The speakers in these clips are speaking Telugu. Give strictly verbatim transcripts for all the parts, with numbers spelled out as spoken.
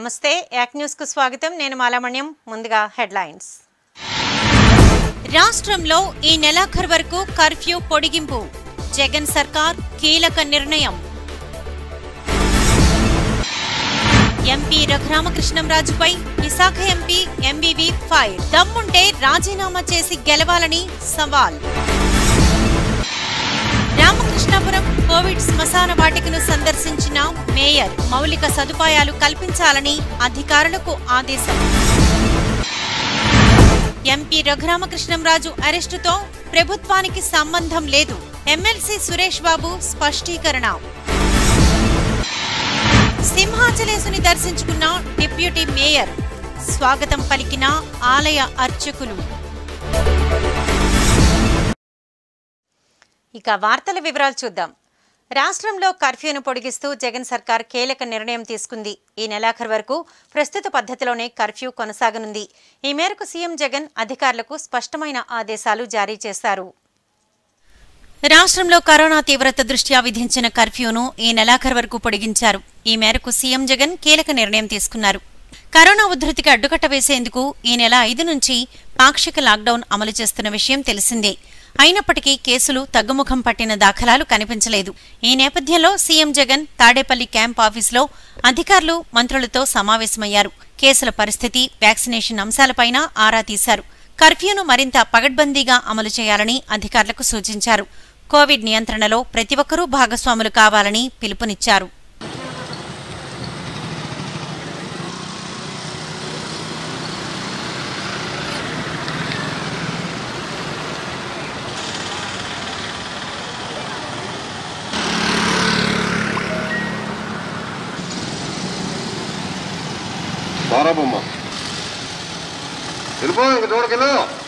నమస్తే యాక్ న్యూస్ కు స్వాగతం నేను మాలామణ్యం ముందుగా హెడ్లైన్స్ రాష్ట్రంలో ఈ నెలాఖరు వరకు కర్ఫ్యూ పొడిగింపు జగన్ సర్కార్ కీలక నిర్ణయం ఎంపీ రఘురామకృష్ణంరాజుపై విశాఖ ఎంపీ ఎంబీవీ ఫైర్ దమ్ముంటే రాజీనామా చేసి గెలవాలని సవాల్ రామకృష్ణాపురం కోవిడ్ శ్మశాన వాటికను సందర్శించిన మేయర్ మౌలిక సదుపాయాలు కల్పించాలని అధికారులకు ఆదేశం ఎంపీ రఘురామకృష్ణంరాజు అరెస్టుతో ప్రభుత్వానికి సంబంధం లేదు ఎమ్మెల్సీ సురేష్ బాబు స్పష్టీకరణ సింహాచలేసుని దర్శించుకున్న డిప్యూటీ మేయర్ స్వాగతం పలికిన ఆలయ అర్చకులు. ఇక వార్తల వివరాలు చూద్దాం. రాష్ట్రంలో కర్ఫ్యూను పొడిగిస్తూ జగన్ సర్కార్ కీలక నిర్ణయం తీసుకుంది. ఈ నెలాఖరు వరకు ప్రస్తుత పద్ధతిలోనే కర్ఫ్యూ కొనసాగనుంది. ఈ మేరకు సీఎం జగన్ అధికారులకు స్పష్టమైన ఆదేశాలు జారీ చేశారు. రాష్ట్రంలో కరోనా తీవ్రత దృష్ట్యా విధించిన కర్ఫ్యూను ఈ నెలాఖరు వరకు పొడిగించారు. ఈ మేరకు సీఎం జగన్ కీలక నిర్ణయం తీసుకున్నారు. కరోనా ఉధృతికి అడ్డుకట్ట వేసేందుకు ఈ నెల ఐదు నుంచి పాక్షిక లాక్డౌన్ అమలు చేస్తున్న విషయం తెలిసిందే. అయినప్పటికీ కేసులు తగ్గుముఖం పట్టిన దాఖలాలు కనిపించలేదు. ఈ నేపథ్యంలో సీఎం జగన్ తాడేపల్లి క్యాంప్ ఆఫీసులో అధికారులు మంత్రులతో సమావేశమయ్యారు. కేసుల పరిస్థితి, వ్యాక్సినేషన్ అంశాలపైన ఆరా తీశారు. కర్ఫ్యూను మరింత పగడ్బందీగా అమలు చేయాలని అధికారులకు సూచించారు. కోవిడ్ నియంత్రణలో ప్రతి ఒక్కరూ భాగస్వాములు కావాలని పిలుపునిచ్చారు. బారాబమ్మ వెళ్ళిపో ఇంక చూడకెళ్ళు.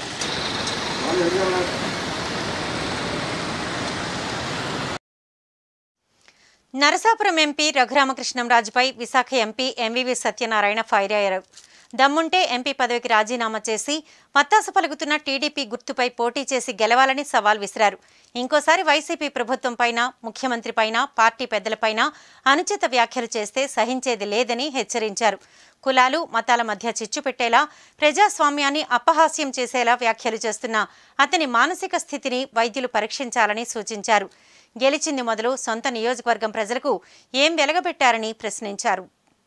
నరసాపురం ఎంపీ రఘురామకృష్ణంరాజుపై Visakha MP MVV Satyanarayana fire అయ్యారు. దమ్ముంటే ఎంపీ పదవికి రాజీనామా చేసి మత్తాసు పలుకుతున్న టీడీపీ గుర్తుపై పోటీ చేసి గెలవాలని సవాల్ విసిరారు. ఇంకోసారి వైసీపీ ప్రభుత్వంపైన, ముఖ్యమంత్రిపైన, పార్టీ పెద్దలపైన అనుచిత వ్యాఖ్యలు చేస్తే సహించేది లేదని హెచ్చరించారు. కులాలు, మతాల మధ్య చిచ్చు పెట్టేలా, ప్రజాస్వామ్యాన్ని అపహాస్యం చేసేలా వ్యాఖ్యలు చేస్తున్న అతని మానసిక స్థితిని వైద్యులు పరీక్షించాలని సూచించారు. గెలిచింది మొదలు సొంత నియోజకవర్గం ప్రజలకు ఏం వెలగబెట్టారని ప్రశ్నించారు.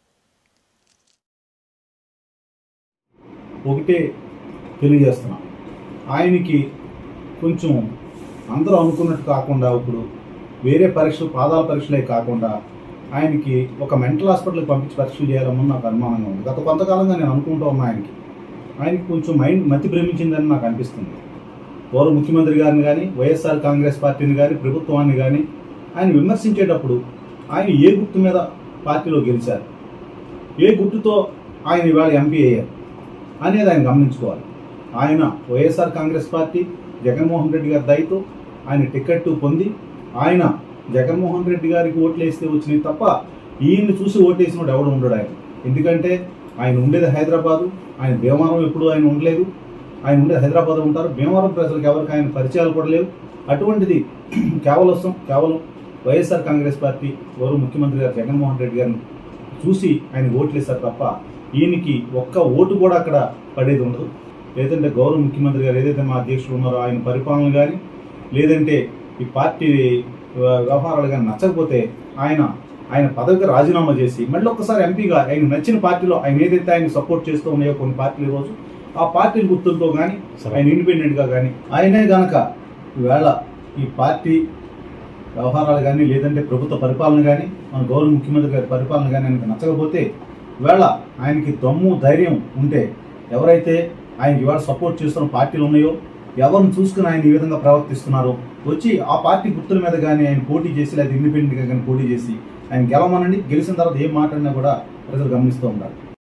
ఒకటే తెలియజేస్తున్నాం, ఆయనకి కొంచెం అందరూ అనుకున్నట్టు కాకుండా ఇప్పుడు వేరే పరీక్షలు, పాదాల పరీక్షలే కాకుండా ఆయనకి ఒక మెంటల్ హాస్పిటల్కి పంపించి పరీక్షలు చేయాలమ్మని నాకు అనుమానంగా ఉంది. గత కొంతకాలంగా నేను అనుకుంటూ ఉన్నా ఆయనకి ఆయనకి కొంచెం మైండ్ మతి భ్రమించిందని నాకు అనిపిస్తుంది. గౌరవ ముఖ్యమంత్రి గారిని కానీ, వైఎస్ఆర్ కాంగ్రెస్ పార్టీని కానీ, ప్రభుత్వాన్ని కానీ ఆయన విమర్శించేటప్పుడు ఆయన ఏ గుర్తు మీద పార్టీలో గెలిచారు, ఏ గుర్తుతో ఆయన ఇవాళ ఎంపీ అయ్యారు అనేది ఆయన గమనించుకోవాలి. ఆయన వైఎస్ఆర్ కాంగ్రెస్ పార్టీ జగన్మోహన్ రెడ్డి గారి దయతో ఆయన టికెట్ పొంది ఆయన జగన్మోహన్ రెడ్డి గారికి ఓట్లు వేస్తే వచ్చినాయి తప్ప ఈయన్ని చూసి ఓటేసినోడు ఎవడు ఉండడు ఆయన. ఎందుకంటే ఆయన ఉండేది హైదరాబాదు, ఆయన భీమవరం ఎప్పుడు ఆయన ఉండలేదు. ఆయన ఉండేది హైదరాబాద్ ఉంటారు. భీమవరం ప్రజలకు ఎవరికి ఆయన పరిచయాలు కూడా లేవు. అటువంటిది కేవలం కేవలం వైఎస్ఆర్ కాంగ్రెస్ పార్టీ గౌరవ ముఖ్యమంత్రి గారు జగన్మోహన్ రెడ్డి గారిని చూసి ఆయన ఓట్లు వేస్తారు తప్ప ఈయనకి ఒక్క ఓటు కూడా అక్కడ పడేది ఉండదు. లేదంటే గౌరవ ముఖ్యమంత్రి గారు ఏదైతే మా అధ్యక్షులు ఉన్నారో ఆయన పరిపాలన కానీ, లేదంటే ఈ పార్టీ వ్యవహారాలు కానీ నచ్చకపోతే ఆయన ఆయన పదవికి రాజీనామా చేసి మళ్ళీ ఒక్కసారి ఎంపీగా ఆయన నచ్చిన పార్టీలో ఆయన ఏదైతే ఆయన సపోర్ట్ చేస్తూ ఉన్నాయో కొన్ని పార్టీలు రోజు ఆ పార్టీల గుర్తులతో కానీ ఆయన ఇండిపెండెంట్గా కానీ ఆయనే గనక ఈవేళ ఈ పార్టీ వ్యవహారాలు కానీ, లేదంటే ప్రభుత్వ పరిపాలన కానీ, మన గౌరవ ముఖ్యమంత్రి గారి పరిపాలన కానీ ఆయనకు నచ్చకపోతే ఇవాళ ఆయనకి దమ్ము ధైర్యం ఉంటే ఎవరైతే ఆయనకి ఇవాళ సపోర్ట్ చేస్తున్న పార్టీలు ఉన్నాయో ఎవరిని చూసుకుని ఆయన ఈ విధంగా ప్రవర్తిస్తున్నారో వచ్చి ఆ పార్టీ గుర్తుల మీద కానీ ఆయన పోటీ చేసి, లేదా ఇండిపెండెంట్గా కానీ పోటీ చేసి ఆయన గెలవమనండి. గెలిచిన తర్వాత ఏం మాట్లాడినా కూడా ప్రజలు గమనిస్తూ ఉంటారు.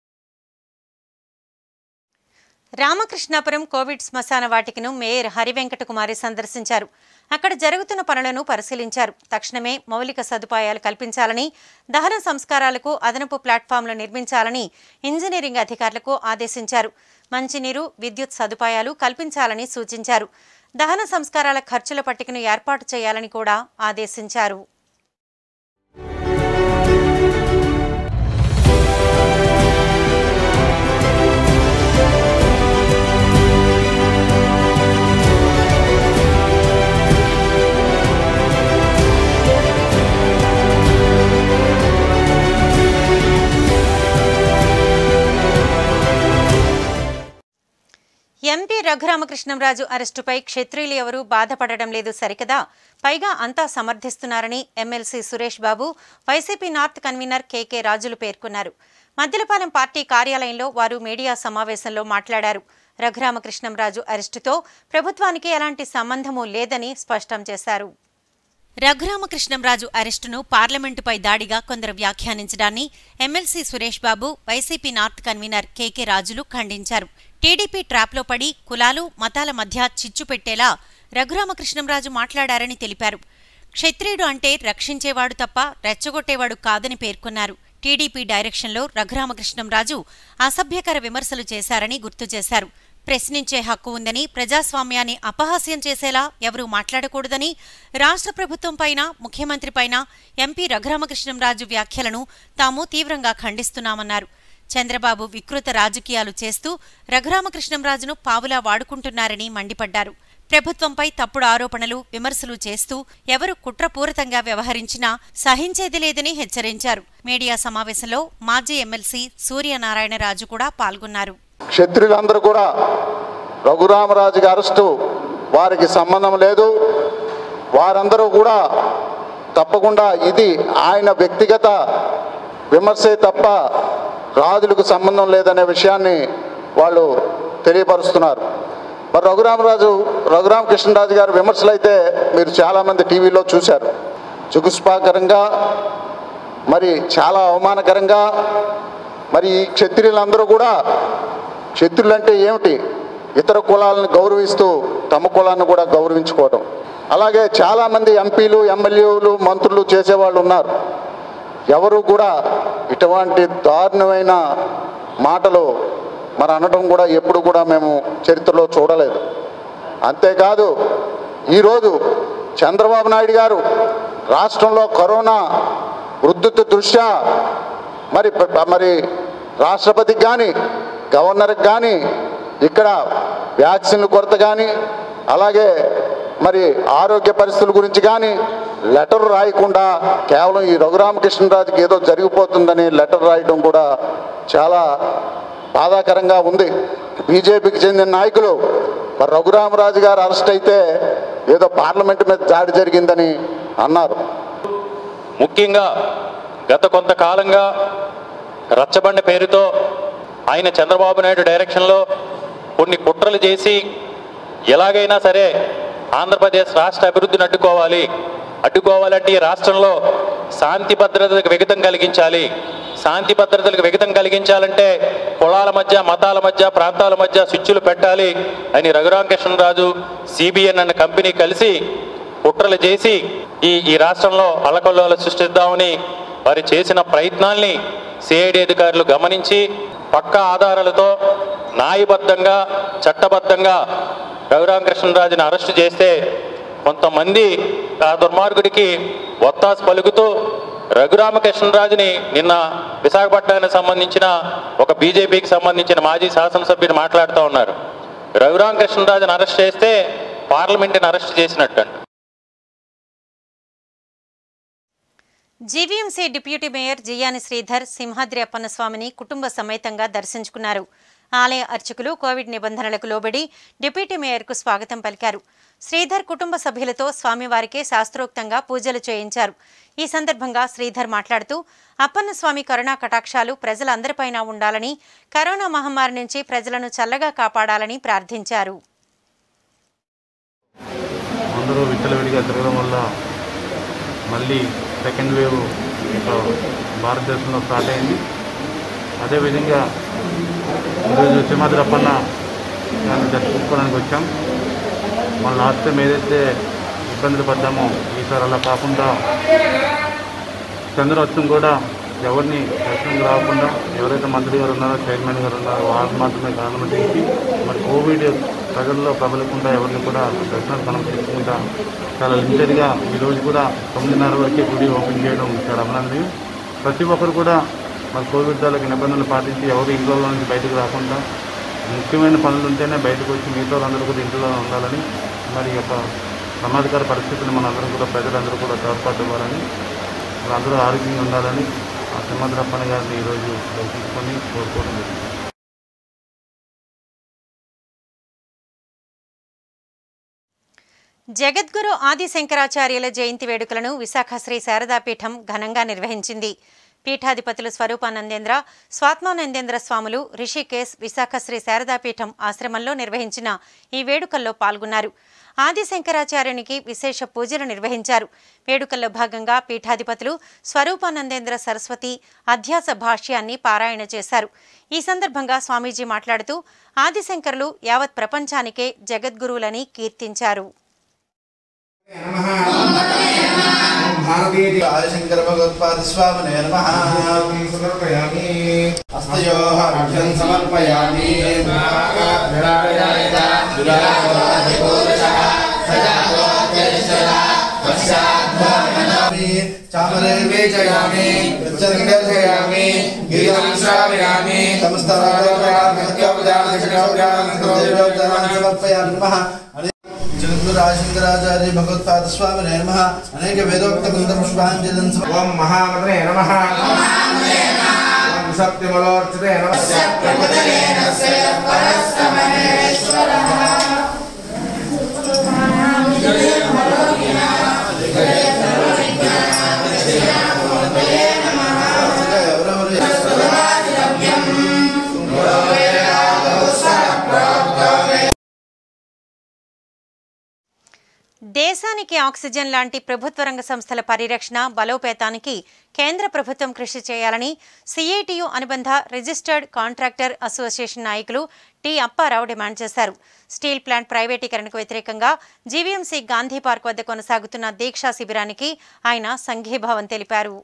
రామకృష్ణాపురం కోవిడ్ శ్మశాన వాటికను మేయర్ హరివెంకట కుమారి సందర్శించారు. అక్కడ జరుగుతున్న పనులను పరిశీలించారు. తక్షణమే మౌలిక సదుపాయాలు కల్పించాలని, దహన సంస్కారాలకు అదనపు ప్లాట్ఫామ్లు నిర్మించాలని ఇంజనీరింగ్ అధికారులకు ఆదేశించారు. మంచినీరు, విద్యుత్ సదుపాయాలు కల్పించాలని సూచించారు. దహన సంస్కారాల ఖర్చుల పట్టికను ఏర్పాటు చేయాలని కూడా ఆదేశించారు. రఘురామకృష్ణంరాజు అరెస్టుపై క్షత్రియులు ఎవరూ బాధపడడం లేదు సరికదా, పైగా అంతా సమర్థిస్తున్నారని MLC Suresh Babu, YCP north convener KK రాజులు పేర్కొన్నారు. మద్దిలపాలెం పార్టీ కార్యాలయంలో వారు మీడియా సమావేశంలో మాట్లాడారు. రఘురామకృష్ణంరాజు అరెస్టుతో ప్రభుత్వానికి ఎలాంటి సంబంధమూ లేదని స్పష్టం చేశారు. రఘురామకృష్ణంరాజు అరెస్టును పార్లమెంటుపై దాడిగా కొందరు వ్యాఖ్యానించడాన్ని MLC Suresh Babu, YCP north convener KK రాజులు ఖండించారు. టీడీపీ ట్రాప్లో పడి కులాలు, మతాల మధ్య చిచ్చు పెట్టేలా రఘురామకృష్ణంరాజు మాట్లాడారని తెలిపారు. క్షత్రియుడు అంటే రక్షించేవాడు తప్ప రెచ్చగొట్టేవాడు కాదని పేర్కొన్నారు. టీడీపీ డైరెక్షన్లో రఘురామకృష్ణంరాజు అసభ్యకర విమర్శలు చేశారని గుర్తు చేశారు. ప్రశ్నించే హక్కు ఉందని, ప్రజాస్వామ్యాన్ని అపహాస్యం చేసేలా ఎవరూ మాట్లాడకూడదని, రాష్ట్ర ప్రభుత్వంపైన, ముఖ్యమంత్రిపైన ఎంపీ రఘురామకృష్ణంరాజు వ్యాఖ్యలను తాము తీవ్రంగా ఖండిస్తున్నామన్నారు. చంద్రబాబు వికృత రాజకీయాలు చేస్తూ రఘురామకృష్ణంరాజును పావులా వాడుకుంటున్నారని మండిపడ్డారు. ప్రభుత్వంపై తప్పుడు ఆరోపణలు, విమర్శలు చేస్తూ ఎవరు కుట్రపూరితంగా వ్యవహరించినా సహించేది లేదని హెచ్చరించారు. మీడియా సమావేశంలో మాజీ ఎమ్మెల్సీ సూర్యనారాయణరాజు కూడా పాల్గొన్నారు. క్షత్రియులందరూ కూడా రఘురామరాజు గారి అరెస్టు వారికి సంబంధం లేదు. వారందరూ కూడా తప్పకుండా ఇది ఆయన వ్యక్తిగత విమర్శే తప్ప రాజులకు సంబంధం లేదనే విషయాన్ని వాళ్ళు తెలియపరుస్తున్నారు. మరి రఘురామరాజు రఘురామకృష్ణరాజు గారి విమర్శలు అయితే మీరు చాలామంది టీవీలో చూశారు. చుగుస్పాకరంగా, మరి చాలా అవమానకరంగా, మరి ఈ క్షత్రియులందరూ కూడా క్షత్రులు అంటే ఏమిటి, ఇతర కులాలను గౌరవిస్తూ తమ కులాన్ని కూడా గౌరవించుకోవడం. అలాగే చాలామంది ఎంపీలు, ఎమ్మెల్యేలు, మంత్రులు చేసేవాళ్ళు ఉన్నారు. ఎవరు కూడా ఇటువంటి దారుణమైన మాటలు మరి అనడం కూడా ఎప్పుడు కూడా మేము చరిత్రలో చూడలేదు. అంతేకాదు ఈరోజు చంద్రబాబు నాయుడు గారు రాష్ట్రంలో కరోనా ఉధృతి దృష్ట్యా మరి మరి రాష్ట్రపతికి కానీ, గవర్నర్కి కానీ, ఇక్కడ వ్యాక్సిన్ల కొరత కానీ, అలాగే మరి ఆరోగ్య పరిస్థితుల గురించి కానీ లెటర్ రాయకుండా కేవలం ఈ రఘురామకృష్ణరాజుకి ఏదో జరిగిపోతుందని లెటర్ రాయడం కూడా చాలా బాధాకరంగా ఉంది. బీజేపీకి చెందిన నాయకులు మరి రఘురామరాజు గారు అరెస్ట్ అయితే ఏదో పార్లమెంటు మీద దాడి జరిగిందని అన్నారు. ముఖ్యంగా గత కొంతకాలంగా రచ్చబండ పేరుతో ఆయన చంద్రబాబు నాయుడు డైరెక్షన్లో కొన్ని కుట్రలు చేసి ఎలాగైనా సరే ఆంధ్రప్రదేశ్ రాష్ట్ర అభివృద్ధిని అడ్డుకోవాలి, అడ్డుకోవాలంటే ఈ రాష్ట్రంలో శాంతి భద్రతలకు విఘాతం కలిగించాలి, శాంతి భద్రతలకు విఘాతం కలిగించాలంటే కులాల మధ్య, మతాల మధ్య, ప్రాంతాల మధ్య స్విచ్చులు పెట్టాలి అని రఘురామకృష్ణరాజు, సిబిఎన్ అనే కంపెనీ కలిసి కుట్రలు చేసి ఈ ఈ రాష్ట్రంలో అల్లకల్లోలు సృష్టిద్దామని వారు చేసిన ప్రయత్నాల్ని సిఐడి అధికారులు గమనించి పక్కా ఆధారాలతో న్యాయబద్ధంగా, చట్టబద్ధంగా రఘురామకృష్ణరాజుని అరెస్టు చేస్తే కొంతమంది ఆ దుర్మార్గుడికి ఒత్తాసు పలుకుతూ రఘురామకృష్ణరాజుని నిన్న విశాఖపట్నానికి సంబంధించిన ఒక బీజేపీకి సంబంధించిన మాజీ శాసనసభ్యుడు మాట్లాడుతూ ఉన్నారు. రఘురామకృష్ణరాజుని అరెస్ట్ చేస్తే పార్లమెంటుని అరెస్ట్ చేసినట్టు. GVMC deputy mayor Jiyani Sridhar Simhadri అప్పన్నస్వామిని కుటుంబ సమేతంగా దర్శించుకున్నారు. ఆలయ అర్చకులు కోవిడ్ నిబంధనలకు లోబడి డిప్యూటీ మేయర్కు స్వాగతం పలికారు. శ్రీధర్ కుటుంబ సభ్యులతో స్వామివారికి శాస్త్రోక్తంగా పూజలు చేయించారు. ఈ సందర్భంగా శ్రీధర్ మాట్లాడుతూ అప్పన్నస్వామి కరుణా కటాక్షాలు ప్రజలందరిపైన ఉండాలని, కరోనా మహమ్మారి నుంచి ప్రజలను చల్లగా కాపాడాలని ప్రార్థించారు. అందరూ విచ్చలవిడిగా తిరగడం వల్ల మళ్ళీ సెకండ్ వేవ్ భారతదేశంలో స్టార్ట్ అయింది. అదేవిధంగా ఈరోజు సింహాద్రి అప్పన్న దాన్ని దర్శించుకోవడానికి వచ్చాం. మన లాస్ట్ టైం ఏదైతే ఇబ్బందులు పడ్డామో ఈసారి అలా కాకుండా చంద్రవత్సం కూడా ఎవరిని దర్శనంగా రాకుండా ఎవరైతే మంత్రి గారు ఉన్నారో, చైర్మన్ గారు ఉన్నారో వాళ్ళు మాత్రమే అనుమతించి మరి కోవిడ్ ప్రజల్లో ప్రబలకుండా ఎవరిని కూడా దర్శనానికి అనుమతించకుండా చాలా లిమిటెడ్గా ఈరోజు కూడా తొమ్మిదిన్నర వరకే గుడి ఓపెన్ చేయడం చాలా అభినందనీయం. ప్రతి ఒక్కరు కూడా మరి కోవిడ్ వాళ్ళకి నిబంధనలు పాటించి ఎవరు ఇంట్లో నుంచి బయటకు రాకుండా ముఖ్యమైన పనులు ఉంటేనే బయటకు వచ్చి మిగతా వాళ్ళందరూ కూడా ఇంట్లో ఉండాలని, మరి యొక్క ప్రమాదకర పరిస్థితులు మనందరం కూడా ప్రజలందరూ కూడా తోడ్పాటు ఇవ్వాలని, అందరూ ఆరోగ్యంగా ఉండాలని ఆ సింహాద్రి అప్పన్న గారిని ఈరోజు దర్శించుకొని కోరుకోవడం జరిగింది. జగద్గురు ఆది శంకరాచార్యుల జయంతి వేడుకలను విశాఖ శ్రీ శారదాపీఠం ఘనంగా నిర్వహించింది. పీఠాధిపతులు స్వరూపానందేంద్ర, స్వాత్మానందేంద్ర స్వాములు రిషికేశ్ విశాఖ శ్రీ శారదాపీఠం ఆశ్రమంలో నిర్వహించిన ఈ వేడుకల్లో పాల్గొన్నారు. ఆది శంకరాచార్యునికి విశేష పూజలు నిర్వహించారు. వేడుకల్లో భాగంగా పీఠాధిపతులు స్వరూపానందేంద్ర సరస్వతి అధ్యాస భాష్యాన్ని పారాయణ చేశారు. ఈ సందర్భంగా స్వామీజీ మాట్లాడుతూ ఆదిశంకరులు యావత్ ప్రపంచానికే జగద్గురువులని కీర్తించారు. भारतीय आदिशंकर भगवत्पाद स्वामिने नमः समर्पयामि हस्तयोः अर्घ्यं समर्पयामि चामरे वेचयामि प्रचंडयामि गीतं श्रावयामि समर्पयामि नमः जगद्गुरु आदिशंकराचार्य भगवत्पाद स्वामिने नमः अनेक वेदोक्त वृंद पुष्पांजलिं ओम महामन्त्रे नमः ओम सत्यमलोर्चिते नमः దేశానికి ఆక్సిజన్ లాంటి ప్రభుత్వ రంగ సంస్థల పరిరక్షణ బలోపేతానికి కేంద్ర ప్రభుత్వం కృషి చేయాలని సిఐటియు అనుబంధ రిజిస్టర్డ్ కాంట్రాక్టర్ అసోసియేషన్ నాయకులు టి అప్పారావు డిమాండ్ చేశారు. స్టీల్ ప్లాంట్ ప్రైవేటీకరణకు వ్యతిరేకంగా జీవీఎంసీ గాంధీ పార్క్ వద్ద కొనసాగుతున్న దీక్షా శిబిరానికి ఆయన సంఘీభావం తెలిపారు.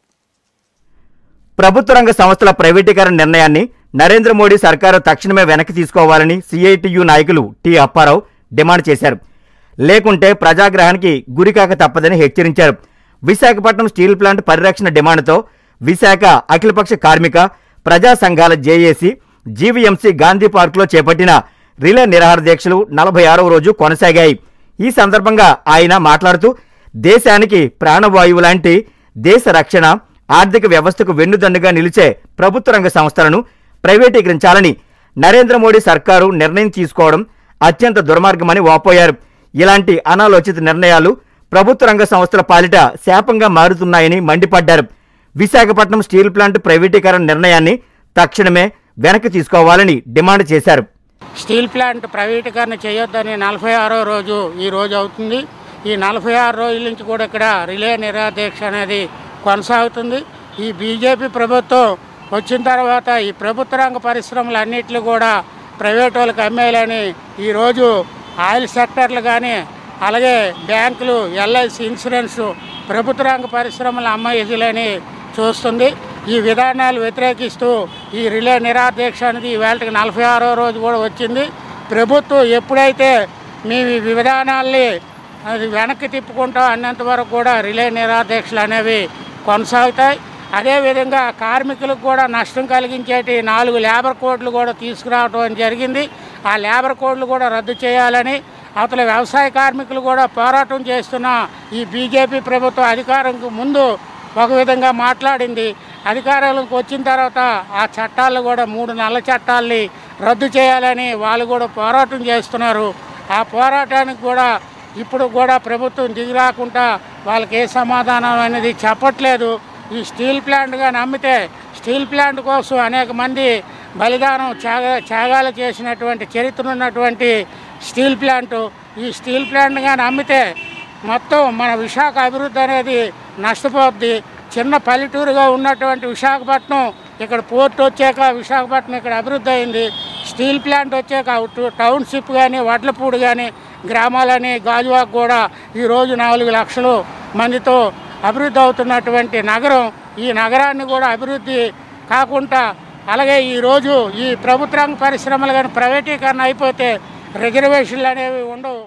ప్రభుత్వ రంగ సంస్థల ప్రైవేటీకరణ నిర్ణయాన్ని నరేంద్ర మోడీ సర్కారు తక్షణమే వెనక్కి తీసుకోవాలని సిఐటియు నాయకులు టి అప్పారావు డిమాండ్ చేశారు. లేకుంటే ప్రజాగ్రహానికి గురికాక తప్పదని హెచ్చరించారు. విశాఖపట్నం స్టీల్ ప్లాంట్ పరిరక్షణ డిమాండ్తో విశాఖ అఖిలపక్ష కార్మిక ప్రజా సంఘాల జేఏసీ జీవీఎంసీ గాంధీ పార్కులో చేపట్టిన రిలే నిరాహార దీక్షలు నలభై ఆరవ రోజు కొనసాగాయి. ఈ సందర్భంగా ఆయన మాట్లాడుతూ దేశానికి ప్రాణవాయువు లాంటి దేశ రక్షణ ఆర్థిక వ్యవస్థకు వెన్నుదన్నుగా నిలిచే ప్రభుత్వ రంగ సంస్థలను ప్రైవేటీకరించాలని నరేంద్ర మోడీ సర్కారు నిర్ణయం తీసుకోవడం అత్యంత దుర్మార్గమని వాపోయారు. ఇలాంటి అనాలోచిత నిర్ణయాలు ప్రభుత్వ రంగ సంస్థల పాలిట శాపంగా మారుతున్నాయని మండిపడ్డారు. విశాఖపట్నం స్టీల్ ప్లాంట్ ప్రైవేటీకరణ నిర్ణయాన్ని తక్షణమే వెనక్కి తీసుకోవాలని డిమాండ్ చేశారు. స్టీల్ ప్లాంట్ ప్రైవేటీకరణ చేయొద్దని నలభై ఆరో రోజు ఈ రోజు అవుతుంది. ఈ నలభై ఆరు రోజుల నుంచి కూడా ఇక్కడ రిలే నిరాదీక్ష అనేది కొనసాగుతుంది. ఈ బీజేపీ ప్రభుత్వం వచ్చిన తర్వాత ఈ ప్రభుత్వ రంగ పరిశ్రమలు అన్నింటినీ కూడా ప్రైవేట్ వాళ్ళకి అమ్మేయాలని ఈరోజు ఆయిల్ సెక్టర్లు కానీ అలాగే బ్యాంకులు ఎల్ఐసి ఇన్సూరెన్స్ ప్రభుత్వ రంగ పరిశ్రమలు అమ్మేయాలని చూస్తుంది. ఈ విధానాలు వ్యతిరేకిస్తూ ఈ రిలే నిరాదీక్ష అనేది ఈవేళకి నలభై ఆరో రోజు కూడా వచ్చింది. ప్రభుత్వం ఎప్పుడైతే మీ విధానాల్ని అది వెనక్కి తిప్పుకుంటాం అన్నంత వరకు కూడా రిలే నిరాదీక్షలు అనేవి కొనసాగుతాయి. అదేవిధంగా కార్మికులకు కూడా నష్టం కలిగించేటి నాలుగు లేబర్ కోడ్లు కూడా తీసుకురావడం జరిగింది. ఆ లేబర్ కోడ్లు కూడా రద్దు చేయాలని అవతల వ్యవసాయ కార్మికులు కూడా పోరాటం చేస్తున్న ఈ బీజేపీ ప్రభుత్వం అధికారంకు ముందు ఒక విధంగా మాట్లాడింది. అధికారంలోకి వచ్చిన తర్వాత ఆ చట్టాలను కూడా మూడు నల్ల చట్టాలని రద్దు చేయాలని వాళ్ళు కూడా పోరాటం చేస్తున్నారు. ఆ పోరాటానికి కూడా ఇప్పుడు కూడా ప్రభుత్వం దిగిరాకుండా వాళ్ళకి ఏ సమాధానం అనేది చెప్పట్లేదు. ఈ స్టీల్ ప్లాంట్గా నమ్మితే స్టీల్ ప్లాంట్ కోసం అనేక మంది బలిదానం త్యాగ త్యాగాలు చేసినటువంటి చరిత్ర ఉన్నటువంటి స్టీల్ ప్లాంటు ఈ స్టీల్ ప్లాంట్గా నమ్మితే మొత్తం మన విశాఖ అభివృద్ధి అనేది నష్టపోద్ది. చిన్న పల్లెటూరుగా ఉన్నటువంటి విశాఖపట్నం ఇక్కడ పోర్ట్ వచ్చాక విశాఖపట్నం ఇక్కడ అభివృద్ధి అయింది. స్టీల్ ప్లాంట్ వచ్చాక టౌన్షిప్ కానీ వడ్లపూడి కానీ గ్రామాలని గాజువాక్ కూడా ఈరోజు నాలుగు లక్షలు మందితో అభివృద్ధి అవుతున్నటువంటి నగరం. ఈ నగరాన్ని కూడా అభివృద్ధి కాకుండా అలాగే ఈరోజు ఈ ప్రభుత్వ రంగ పరిశ్రమలు కానీ ప్రైవేటీకరణ అయిపోతే రిజర్వేషన్లు అనేవి ఉండవు.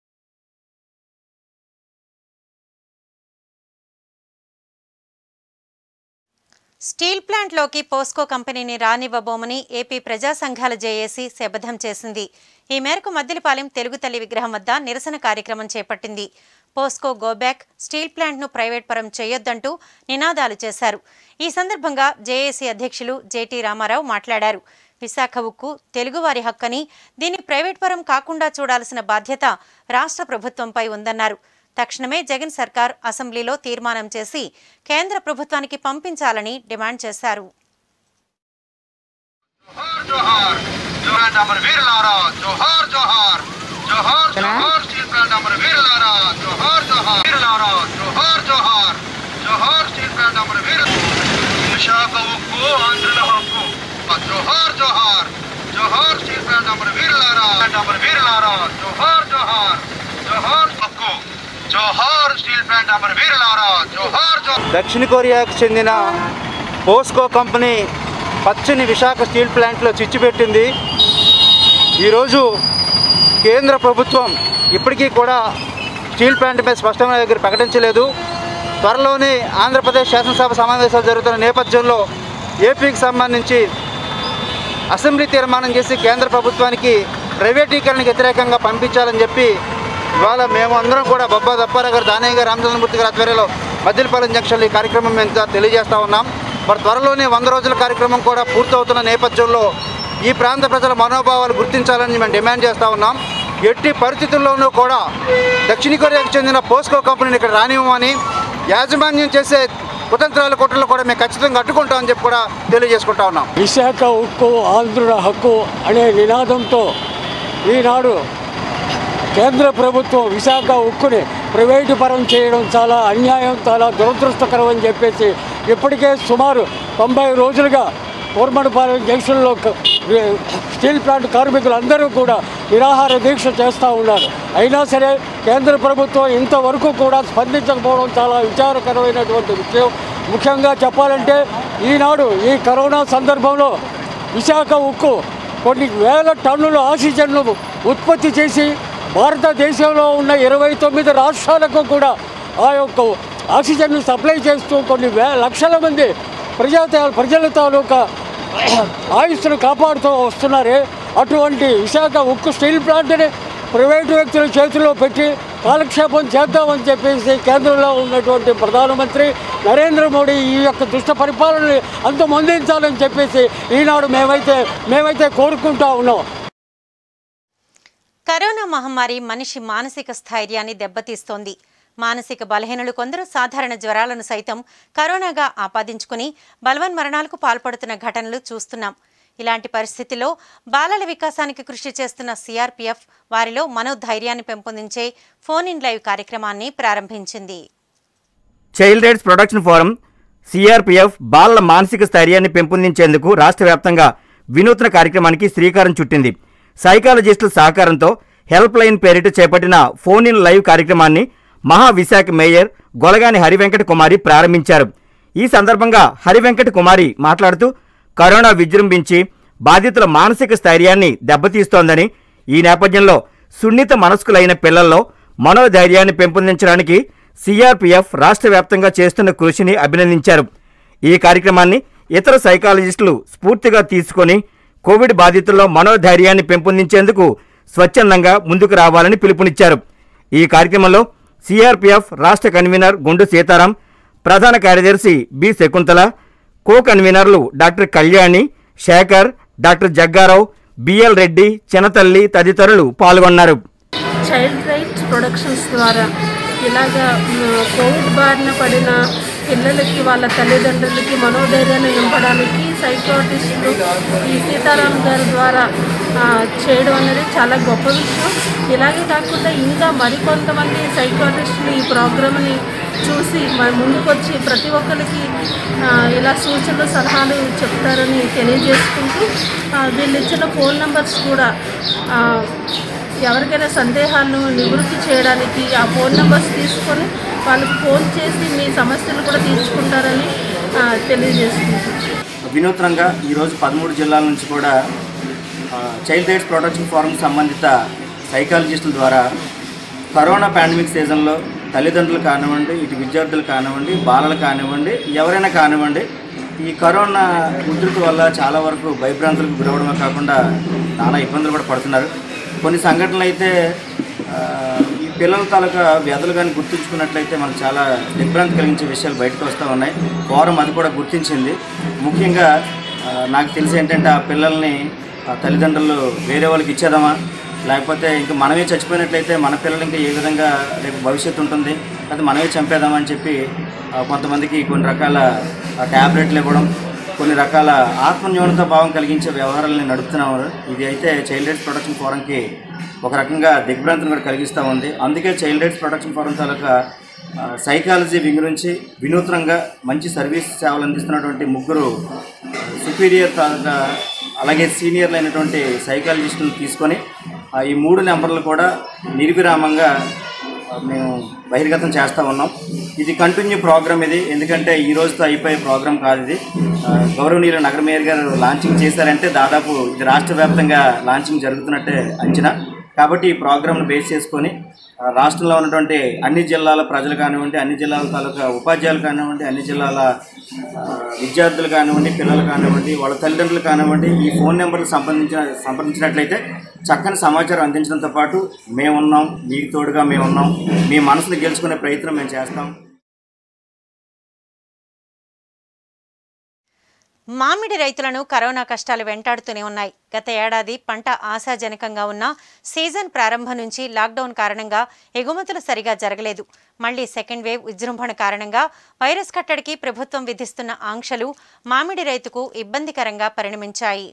స్టీల్ ప్లాంట్లోకి పోస్కో కంపెనీని రానివ్వబోమని ఏపీ ప్రజా సంఘాల జేఏసీ శపథం చేసింది. ఈ మేరకు మద్దిలపాలెం తెలుగు తల్లి విగ్రహం వద్ద నిరసన కార్యక్రమం చేపట్టింది. పోస్కో గోబ్యాక్, స్టీల్ ప్లాంట్ను ప్రైవేట్ పరం చేయొద్దంటూ నినాదాలు చేశారు. ఈ సందర్భంగా జేఏసీ అధ్యక్షులు జేటీ రామారావు మాట్లాడారు. విశాఖ ఉక్కు తెలుగువారి హక్కని దీన్ని ప్రైవేట్ పరం కాకుండా చూడాల్సిన బాధ్యత రాష్ట్ర ప్రభుత్వంపై ఉందన్నారు. తక్షణమే జగన్ సర్కార్ అసెంబ్లీలో తీర్మానం చేసి కేంద్ర ప్రభుత్వానికి పంపించాలని డిమాండ్ చేశారు. దక్షిణ కొరియాకు చెందిన పోస్కో కంపెనీ పచ్చని విశాఖ స్టీల్ ప్లాంట్లో చిచ్చు పెట్టింది. ఈరోజు కేంద్ర ప్రభుత్వం ఇప్పటికీ కూడా స్టీల్ ప్లాంట్ మీద స్పష్టమైన దగ్గర ప్రకటించలేదు. త్వరలోనే ఆంధ్రప్రదేశ్ శాసనసభ సమావేశాలు జరుగుతున్న నేపథ్యంలో ఏపీకి సంబంధించి అసెంబ్లీ తీర్మానం చేసి కేంద్ర ప్రభుత్వానికి ప్రైవేటీకరణకు వ్యతిరేకంగా పంపించాలని చెప్పి ఇవాళ మేము అందరం కూడా బొబ్బా దప్పారావు గారు, దానయ్య గారు, రామచంద్రమూర్తి గారి ఆధ్వర్యంలో మద్దిలపాలెం జంక్షన్లో ఈ కార్యక్రమం మేము తెలియజేస్తూ ఉన్నాం. మరి త్వరలోనే వంద రోజుల కార్యక్రమం కూడా పూర్తవుతున్న నేపథ్యంలో ఈ ప్రాంత ప్రజల మనోభావాలు గుర్తించాలని మేము డిమాండ్ చేస్తూ ఉన్నాం. ఎట్టి పరిస్థితుల్లోనూ కూడా దక్షిణ కొరియాకు చెందిన పోస్కో కంపెనీని ఇక్కడ రానివ్వమని, యాజమాన్యం చేసే కుతంత్రాల కుట్రలు కూడా మేము ఖచ్చితంగా అడ్డుకుంటామని చెప్పి కూడా తెలియజేసుకుంటా ఉన్నాం. విశాఖ ఉక్కు ఆంధ్రుల హక్కు అనే నినాదంతో ఈనాడు కేంద్ర ప్రభుత్వం విశాఖ ఉక్కుని ప్రైవేటు పరం చేయడం చాలా అన్యాయం, చాలా దురదృష్టకరం అని చెప్పేసి ఇప్పటికే సుమారు తొంభై రోజులుగా కోర్మడపాలెం జంక్షన్లో స్టీల్ ప్లాంట్ కార్మికులు అందరూ కూడా నిరాహార దీక్ష చేస్తూ ఉన్నారు. అయినా సరే కేంద్ర ప్రభుత్వం ఇంతవరకు కూడా స్పందించకపోవడం చాలా విచారకరమైనటువంటి విషయం. ముఖ్యంగా చెప్పాలంటే ఈనాడు ఈ కరోనా సందర్భంలో విశాఖ ఉక్కు కొన్ని వేల టన్నుల ఆక్సిజన్ను ఉత్పత్తి చేసి భారతదేశంలో ఉన్న ఇరవై తొమ్మిది రాష్ట్రాలకు కూడా ఆ యొక్క ఆక్సిజన్ను సప్లై చేస్తూ కొన్ని వే లక్షల మంది ప్రజా ప్రజల తాలూకా ఆయుష్ను కాపాడుతూ వస్తున్నారే. అటువంటి విశాఖ ఉక్కు స్టీల్ ప్లాంట్ని ప్రైవేటు వ్యక్తుల చేతిలో పెట్టి కాలక్షేపం చేద్దామని చెప్పేసి కేంద్రంలో ఉన్నటువంటి ప్రధానమంత్రి నరేంద్ర మోడీ ఈ యొక్క దుష్ట పరిపాలనని అంతమొందించాలని చెప్పేసి ఈనాడు మేమైతే మేమైతే కోరుకుంటా ఉన్నాం. కరోనా మహమ్మారి మనిషి మానసిక స్థైర్యాన్ని దెబ్బతీస్తోంది. మానసిక బలహీనులు కొందరు సాధారణ జ్వరాలను సైతం కరోనాగా ఆపాదించుకుని బలవన్మరణాలకు పాల్పడుతున్న ఘటనలు చూస్తున్నాం. ఇలాంటి పరిస్థితిలో బాలల వికాసానికి కృషి చేస్తున్న సిఆర్పీఎఫ్ వారిలో మనోధైర్యాన్ని పెంపొందించే ఫోన్ ఇన్ లైవ్ కార్యక్రమాన్ని ప్రారంభించింది. Child rights protection forum CRPF బాలల మానసిక స్థైర్యాన్ని పెంపొందించేందుకు రాష్ట్ర వ్యాప్తంగా వినూత్న కార్యక్రమానికి శ్రీకారం చుట్టింది. సైకాలజిస్టుల సహకారంతో హెల్ప్ లైన్ పేరిట చేపట్టిన ఫోన్ ఇన్ లైవ్ కార్యక్రమాన్ని మహావిశాఖ మేయర్ గొలగాని హరివెంకట కుమారి ప్రారంభించారు. ఈ సందర్భంగా హరివెంకట కుమారి మాట్లాడుతూ కరోనా విజృంభించి బాధితుల మానసిక స్థైర్యాన్ని దెబ్బతీస్తోందని, ఈ నేపథ్యంలో సున్నిత మనస్కులైన పిల్లల్లో మనోధైర్యాన్ని పెంపొందించడానికి సిఆర్పీఎఫ్ రాష్ట్ర వ్యాప్తంగా చేస్తున్న కృషిని అభినందించారు. ఈ కార్యక్రమాన్ని ఇతర సైకాలజిస్టులు స్ఫూర్తిగా తీసుకొని కోవిడ్ బాధితుల్లో మనోధైర్యాన్ని పెంపొందించేందుకు స్వచ్ఛందంగా ముందుకు రావాలని పిలుపునిచ్చారు. ఈ కార్యక్రమంలో సిఆర్పీఎఫ్ రాష్ట్ర కన్వీనర్ గుండు సీతారాం, ప్రధాన కార్యదర్శి బి శకుంతల, కో కన్వీనర్లు doctor Kalyani, Shekhar, doctor Jaggarao, BL Reddy, Chinathalli తదితరులు పాల్గొన్నారు. చైల్డ్ రైట్స్ ప్రొడక్షన్స్ ద్వారా ఇలాగా కోవిడ్ బారిన పడిన పిల్లలకి వాళ్ళ తల్లిదండ్రులకి మనోధైర్యాన్ని నింపడానికి సైకాలజిస్టులు ఈ సీతారాం గారి ద్వారా చేయడం అనేది చాలా గొప్ప విషయం. ఇలాగే కాకుండా ఇంకా మరికొంతమంది సైకాలజిస్టులు ఈ ప్రోగ్రామ్ని చూసి మన ముందుకొచ్చి ప్రతి ఒక్కరికి ఇలా సూచనలు సలహాలు చెప్తారని తెలియజేసుకుంటూ వీళ్ళు ఇచ్చిన ఫోన్ నెంబర్స్ కూడా ఎవరికైనా సందేహాలను నివృత్తి చేయడానికి ఆ ఫోన్ నెంబర్స్ తీసుకొని వాళ్ళకి ఫోన్ చేసి మీ సమస్యలు కూడా తీర్చుకుంటారని తెలియజేసుకుంటాం. వినూత్నంగా ఈరోజు పదమూడు జిల్లాల నుంచి కూడా చైల్డ్ రైట్స్ ప్రొటెక్షన్ ఫోరం సంబంధిత సైకాలజిస్టుల ద్వారా కరోనా పాండమిక్ సీజన్లో తల్లిదండ్రులు కానివ్వండి, ఇటు విద్యార్థులు కానివ్వండి, బాలలు కానివ్వండి, ఎవరైనా కానివ్వండి, ఈ కరోనా ఉధృతి వల్ల చాలా వరకు భయభ్రాంతులకు గురవడమే కాకుండా చాలా ఇబ్బందులు కూడా పడుతున్నారు. కొన్ని సంఘటనలు అయితే ఈ పిల్లల తాలూకా వ్యాధులు కానీ గుర్తుంచుకున్నట్లయితే మనకు చాలా దిగ్భ్రాంతి కలిగించే విషయాలు బయటకు వస్తూ ఉన్నాయి. ఫోరం అది కూడా గుర్తించింది. ముఖ్యంగా నాకు తెలిసి ఏంటంటే ఆ పిల్లల్ని తల్లిదండ్రులు వేరే వాళ్ళకి ఇచ్చేద్దామా, లేకపోతే ఇంకా మనమే చచ్చిపోయినట్లయితే మన పిల్లలు ఇంకా ఏ విధంగా రేపు భవిష్యత్తు ఉంటుంది, అది మనమే చంపేద్దామని చెప్పి కొంతమందికి కొన్ని రకాల ట్యాబ్లెట్లు ఇవ్వడం, కొన్ని రకాల ఆత్మన్యూనత భావం కలిగించే వ్యవహారాలని నడుపుతున్నారు. ఇది అయితే చైల్డ్ రైట్స్ ప్రొటెక్షన్ ఫోరంకి ఒక రకంగా దిగ్భ్రాంతిని కూడా కలిగిస్తూ ఉంది. అందుకే చైల్డ్ రైట్స్ ప్రొటెక్షన్ ఫోరం తాలూకా సైకాలజీ వింగ్ నుంచి వినూత్నంగా మంచి సర్వీస్ సేవలు అందిస్తున్నటువంటి ముగ్గురు సుపీరియర్ తాలూకా అలాగే సీనియర్లు అయినటువంటి సైకాలజిస్టులను తీసుకొని ఈ మూడు నెంబర్లు కూడా నిర్విరామంగా మేము బహిర్గతం చేస్తూ ఉన్నాం. ఇది కంటిన్యూ ప్రోగ్రామ్ ఇది, ఎందుకంటే ఈ రోజుతో అయిపోయే ప్రోగ్రామ్ కాదు ఇది. గౌరవనీయులు నగర మేయర్ గారు లాంచింగ్ చేశారంటే దాదాపు ఇది రాష్ట్ర వ్యాప్తంగా లాంచింగ్ జరుగుతున్నట్టే అంచనా. కాబట్టి ఈ ప్రోగ్రామ్ను బేస్ చేసుకొని రాష్ట్రంలో ఉన్నటువంటి అన్ని జిల్లాల ప్రజలు కానివ్వండి, అన్ని జిల్లాల తాలూకా ఉపాధ్యాయులు కానివ్వండి, అన్ని జిల్లాల విద్యార్థులు కానివ్వండి, పిల్లలు కానివ్వండి, వాళ్ళ తల్లిదండ్రులు కానివ్వండి, ఈ ఫోన్ నెంబర్లు సంబంధించిన సంప్రదించినట్లయితే చక్కని సమాచారం అందించడంతో పాటు మేమున్నాం, మీకు తోడుగా మేమున్నాం, మీ మనసును గెలుచుకునే ప్రయత్నం మేము చేస్తాం. మామిడి రైతులను కరోనా కష్టాలు వెంటాడుతూనే ఉన్నాయి. గత ఏడాది పంట ఆశాజనకంగా ఉన్న సీజన్ ప్రారంభం నుంచి లాక్డౌన్ కారణంగా ఎగుమతులు సరిగా జరగలేదు. మళ్లీ సెకండ్ వేవ్ విజృంభణ కారణంగా వైరస్ కట్టడికి ప్రభుత్వం విధిస్తున్న ఆంక్షలు మామిడి రైతుకు ఇబ్బందికరంగా పరిణమించాయి.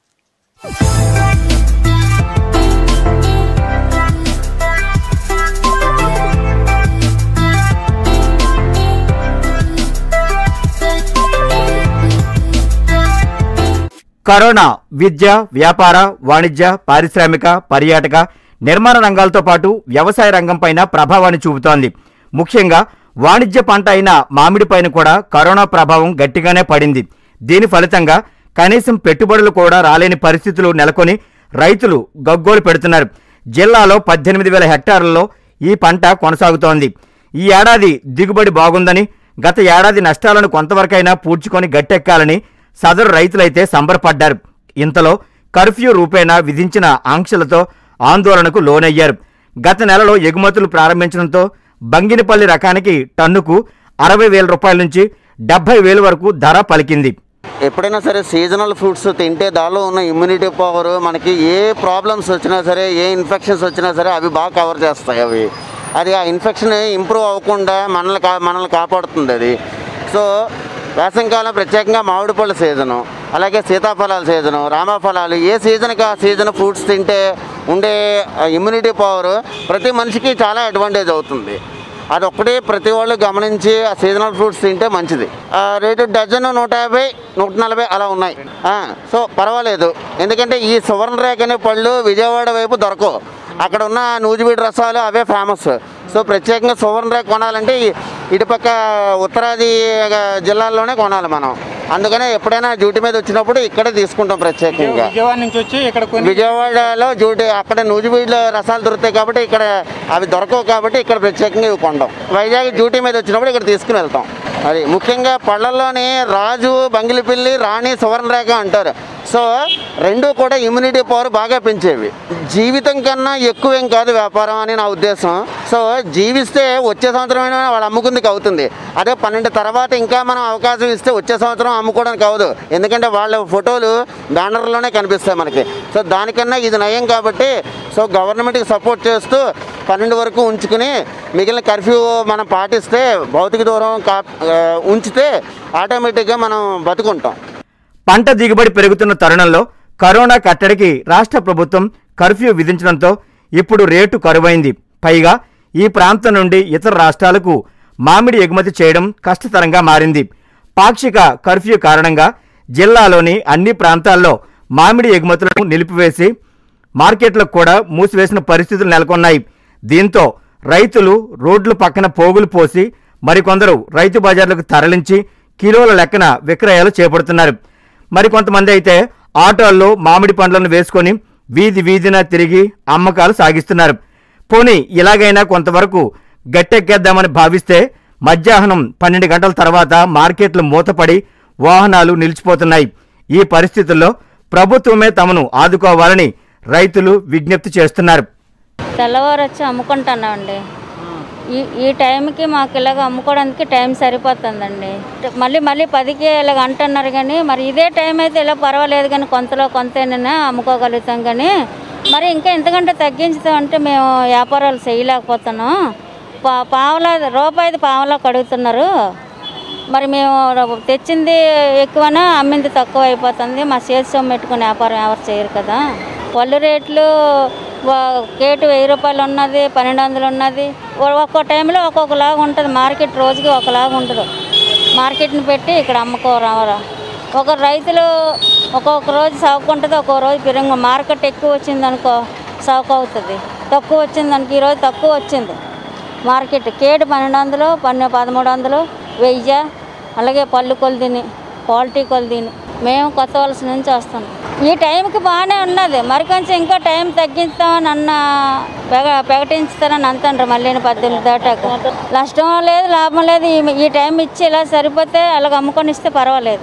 కరోనా విద్య, వ్యాపార, వాణిజ్య, పారిశ్రామిక, పర్యాటక, నిర్మాణ రంగాలతో పాటు వ్యవసాయ రంగంపైన ప్రభావాన్ని చూపుతోంది. ముఖ్యంగా వాణిజ్య పంట అయిన మామిడిపైన కూడా కరోనా ప్రభావం గట్టిగానే పడింది. దీని ఫలితంగా కనీసం పెట్టుబడులు కూడా రాలేని పరిస్థితులు నెలకొని రైతులు గగ్గోలు పెడుతున్నారు. జిల్లాలో పద్దెనిమిది వేల హెక్టార్లలో ఈ పంట కొనసాగుతోంది. ఈ ఏడాది దిగుబడి బాగుందని, గత ఏడాది నష్టాలను కొంతవరకైనా పూడ్చుకొని గట్టెక్కాలని సదరు రైతులైతే సంబరపడ్డారు. ఇంతలో కర్ఫ్యూ రూపేణా విధించిన ఆంక్షలతో ఆందోళనకు లోనయ్యారు. గత నెలలో ఎగుమతులు ప్రారంభించడంతో బంగినపల్లి రకానికి టన్నుకు అరవై వేల రూపాయల నుంచి డెబ్బై వేల వరకు ధర పలికింది. ఎప్పుడైనా సరే సీజనల్ ఫ్రూట్స్ తింటే దానిలో ఉన్న ఇమ్యూనిటీ పవర్ మనకి ఏ ప్రాబ్లమ్స్ వచ్చినా సరే, ఏ ఇన్ఫెక్షన్స్ వచ్చినా సరే అవి బాగా కవర్ చేస్తాయి. అవి అది ఆ ఇన్ఫెక్షన్ ఇంప్రూవ్ అవ్వకుండా మనల్ని కా మనల్ని కాపాడుతుంది అది. సో వేసవికాలం ప్రత్యేకంగా మామిడి పళ్ళ సీజను, అలాగే సీతాఫలాల సీజను, రామఫలాలు, ఏ సీజన్కి ఆ సీజన్ ఫ్రూట్స్ తింటే ఉండే ఇమ్యూనిటీ పవర్ ప్రతి మనిషికి చాలా అడ్వాంటేజ్ అవుతుంది. అదొక్కటే ప్రతి వాళ్ళు గమనించి ఆ సీజనల్ ఫ్రూట్స్ తింటే మంచిది. రేటు డజన్ నూట యాభై నూట నలభై అలా ఉన్నాయి. సో పర్వాలేదు, ఎందుకంటే ఈ సువర్ణ రేఖ అనే పళ్ళు విజయవాడ వైపు దొరకవు. అక్కడ ఉన్న నూజివీడు రసాలు అవే ఫేమస్. సో ప్రత్యేకంగా సువర్ణ రేఖ కొనాలంటే ఇటుపక్క ఉత్తరాది జిల్లాల్లోనే కొనాలి మనం. అందుకనే ఎప్పుడైనా డ్యూటీ మీద వచ్చినప్పుడు ఇక్కడే తీసుకుంటాం ప్రత్యేకంగా. విజయవాడ నుంచి వచ్చి ఇక్కడ విజయవాడలో డ్యూటీ అక్కడ నూజివీడులో రసాలు దొరుకుతాయి కాబట్టి ఇక్కడ అవి దొరకవు కాబట్టి ఇక్కడ ప్రత్యేకంగా ఇవి కొంటాం. వైజాగ్ డ్యూటీ మీద వచ్చినప్పుడు ఇక్కడ తీసుకుని వెళ్తాం. అది ముఖ్యంగా పళ్ళల్లోని రాజు, బంగిలిపిల్లి, రాణి, సువర్ణ రేఖ అంటారు. సో రెండు కూడా ఇమ్యూనిటీ పవర్ బాగా పెంచేవి. జీవితం కన్నా ఎక్కువేం కాదు వ్యాపారం అని నా ఉద్దేశం. సో జీవిస్తే వచ్చే సంవత్సరం అయినా వాళ్ళు అమ్ముకుందుకు అవుతుంది. అదే పన్నెండు తర్వాత ఇంకా మనం అవకాశం ఇస్తే వచ్చే సంవత్సరం అమ్ముకోవడానికి అవ్వదు, ఎందుకంటే వాళ్ళ ఫోటోలు బ్యానర్లోనే కనిపిస్తాయి మనకి. సో దానికన్నా ఇది నయం కాబట్టి సో గవర్నమెంట్కి సపోర్ట్ చేస్తూ పన్నెండు వరకు ఉంచుకుని మిగిలిన కర్ఫ్యూ మనం పాటిస్తే, భౌతిక దూరం కా ఉంచితే ఆటోమేటిక్గా మనం బతుకుంటాం. పంట దిగుబడి పెరుగుతున్న తరుణంలో కరోనా కట్టడికి రాష్ట్ర ప్రభుత్వం కర్ఫ్యూ విధించడంతో ఇప్పుడు రేటు కరువైంది. పైగా ఈ ప్రాంతం నుండి ఇతర రాష్ట్రాలకు మామిడి ఎగుమతి చేయడం కష్టతరంగా మారింది. పాక్షిక కర్ఫ్యూ కారణంగా జిల్లాలోని అన్ని ప్రాంతాల్లో మామిడి ఎగుమతులను నిలిపివేసి మార్కెట్లకు కూడా మూసివేసిన పరిస్థితులు నెలకొన్నాయి. దీంతో రైతులు రోడ్ల పక్కన పోగులు పోసి మరికొందరు రైతు బజార్లకు తరలించి కిలోల లెక్కన విక్రయాలు చేపడుతున్నారు. మరికొంతమంది అయితే ఆటోల్లో మామిడి పండ్లను వేసుకొని వీధి వీధిన తిరిగి అమ్మకాలు సాగిస్తున్నారు. పోనీ ఇలాగైనా కొంతవరకు గట్టెక్కేద్దామని భావిస్తే మధ్యాహ్నం పన్నెండు గంటల తర్వాత మార్కెట్లు మూతపడి వాహనాలు నిలిచిపోతున్నాయి. ఈ పరిస్థితుల్లో ప్రభుత్వమే తమను ఆదుకోవాలని రైతులు విజ్ఞప్తి చేస్తున్నారు. తెల్లవారు వచ్చి అమ్ముకుంటున్నామండి. ఈ ఈ టైంకి మాకు ఇలాగ అమ్ముకోవడానికి టైం సరిపోతుందండి. మళ్ళీ మళ్ళీ పదికి ఇలాగ అంటున్నారు కానీ మరి ఇదే టైం అయితే ఇలా పర్వాలేదు కానీ కొంతలో కొంతైనా అమ్ముకోగలుగుతాం కానీ మరి ఇంకా ఎంతకంటే తగ్గించుతాం అంటే మేము వ్యాపారాలు చేయలేకపోతున్నాం. పా పావులా రూపాయిది పావులా కడుగుతున్నారు. మరి మేము తెచ్చింది ఎక్కువనా అమ్మింది తక్కువ అయిపోతుంది. మా చేతి సొమ్ము పెట్టుకుని వ్యాపారం ఎవరు చేయరు కదా. పళ్ళు రేట్లు కేటు వెయ్యి రూపాయలు ఉన్నది, పన్నెండు వందలు ఉన్నది. ఒక్కో టైంలో ఒక్కొక్కలాగా ఉంటుంది. మార్కెట్ రోజుకి ఒకలాగా ఉండదు. మార్కెట్ని పెట్టి ఇక్కడ అమ్ముకోరావరా. ఒక రైతులు ఒక్కొక్క రోజు సౌకు ఉంటుంది, ఒక్కొక్క రోజు పెరుగు. మార్కెట్ ఎక్కువ వచ్చింది అనుకో సౌకు అవుతుంది, తక్కువ వచ్చింది అనుకో ఈరోజు తక్కువ వచ్చింది మార్కెట్. కేటు పన్నెండు వందలు పన్నె పదమూడు వందలు వెయ్యి. అలాగే పళ్ళు కొలిదిని క్వాలిటీ కొలిదిని మేము కొత్త వలస నుంచి వస్తున్నాం. ఈ టైంకి బాగానే ఉన్నది. మరి కొంచెం ఇంకా టైం తగ్గిస్తామని అన్న పెగ ప్రకటించుతానని అంటారు. మళ్ళీ పద్దెనిమిది దాటాక నష్టం లేదు లాభం లేదు. ఈ టైం ఇచ్చి ఇలా సరిపోతే అలాగ అమ్ముకొని ఇస్తే పర్వాలేదు.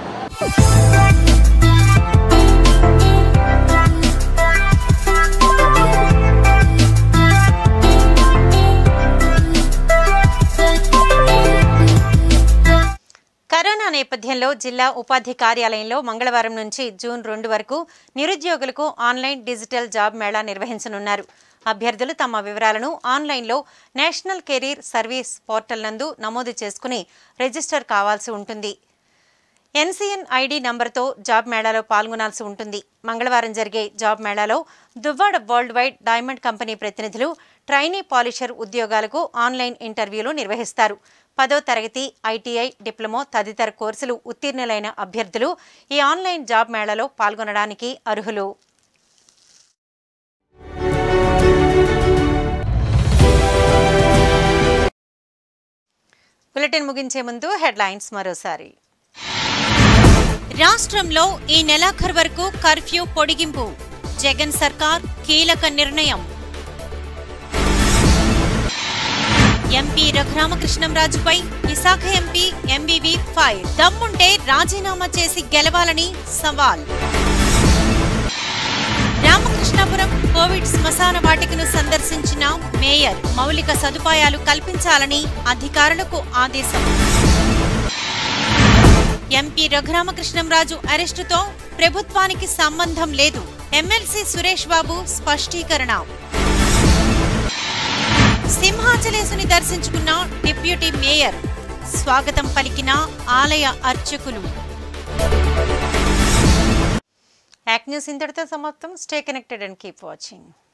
కరోనా నేపథ్యంలో జిల్లా ఉపాధి కార్యాలయంలో మంగళవారం నుంచి జూన్ రెండు వరకు నిరుద్యోగులకు ఆన్లైన్ డిజిటల్ జాబ్ మేళా నిర్వహించనున్నారు. అభ్యర్థులు తమ వివరాలను ఆన్లైన్లో నేషనల్ కెరీర్ సర్వీస్ పోర్టల్ నందు నమోదు చేసుకుని రిజిస్టర్ కావాల్సి ఉంటుంది. ఎన్సీఎన్ ఐడి నంబర్తో జాబ్ మేళాలో పాల్గొనాల్సి ఉంటుంది. మంగళవారం జరిగే జాబ్ మేళాలో Duvvada world wide diamond company ప్రతినిధులు ట్రైనీ పాలిషర్ ఉద్యోగాలకు ఆన్లైన్ ఇంటర్వ్యూలు నిర్వహిస్తారు. పదో తరగతి, ఐటీఐ, డిప్లొమా తదితర కోర్సులు ఉత్తీర్ణులైన అభ్యర్థులు ఈ ఆన్లైన్ జాబ్ మేళాలో పాల్గొనడానికి అర్హులు. బులెటిన్ ముగించే ముందు హెడ్లైన్స్ మరోసారి. రాష్ట్రంలో ఈ నెలాఖరు వరకు కర్ఫ్యూ పొడిగింపు. జగన్ సర్కార్ కీలక నిర్ణయం. ఎంపీ రఘురామకృష్ణంరాజుపై విశాఖ ఎంపీ ఎంవీవీ ఫైర్. దమ్ముంటే రాజీనామా చేసి గెలవాలని సవాల్. రామకృష్ణాపురం కోవిడ్ శ్మశాన వాటికను సందర్శించిన మేయర్. మౌలిక సదుపాయాలు కల్పించాలని అధికారులకు ఆదేశం. ఎంపీ రఘురామకృష్ణంరాజు అరెస్టుతో ప్రభుత్వానికి సంబంధం లేదు. ఎమ్మెల్సీ సురేష్ బాబు స్పష్టీకరణ. సింహాచలేసుని దర్శించుకున్న డిప్యూటీ మేయర్. స్వాగతం పలికిన ఆలయ అర్చకులు. యాక్ న్యూస్ ఇంతటితో సమాప్తం. Stay connected and keep watching.